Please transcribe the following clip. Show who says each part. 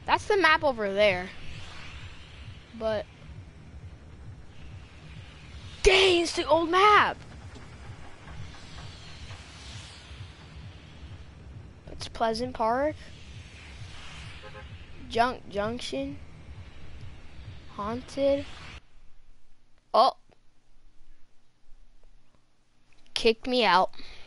Speaker 1: That's the map over there. But dang, it's the old map. It's Pleasant Park. Junction. Haunted. Oh. Kicked me out.